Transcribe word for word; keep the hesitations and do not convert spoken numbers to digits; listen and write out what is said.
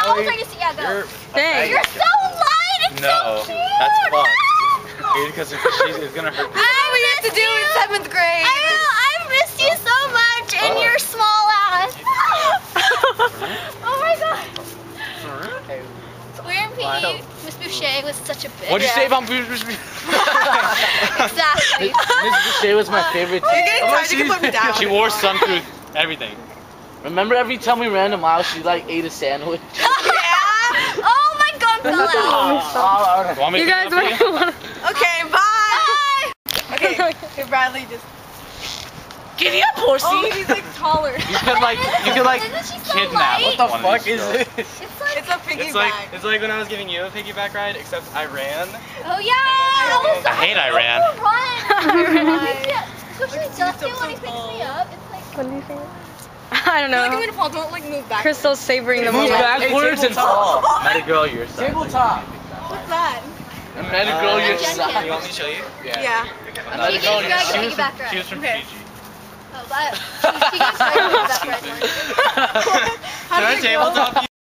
I was trying to see. Yeah, go. You're, Thanks. You're so light. It's no, so cute. that's fun. Because if she's it's gonna hurt. I we have to do in seventh grade. I know. I missed you so much in Oh. your small ass. Oh my god. We're in P E. Miss Boucher was such a bitch. What'd you say about Boucher? Exactly. Miss Boucher was my favorite You're teacher. getting tired, you can put me down. She wore sun through everything. Remember every time we ran a mile, she like ate a sandwich? Yeah. Oh my god, fell out. Oh, Want me You to guys pick it up for you? want Okay, bye. Okay, okay, Bradley just. Giddy up, horsey! Oh, he's like taller. You could like, you could like Isn't she so kidnap. light? What the one of fuck these is girls. this? It's like, It's a piggy It's like bag. it's like when I was giving you a piggyback ride, except I ran. oh yeah. I, was, I hate Iran. Run. Especially Dusty when he picks me up. It's like. What do you think? I don't Look at know. me to fall. Don't like move back. Crystal's savoring the Move moment. backwards and fall. Met a girl your size. Tabletop. What's that? I met a girl your Uh, size. You want me to show you? Yeah. I met a girl your She was- size. piggyback ride. She was from Okay. Fiji. Oh, but she, she gets right piggyback ride. How Can I did it go? tabletop you?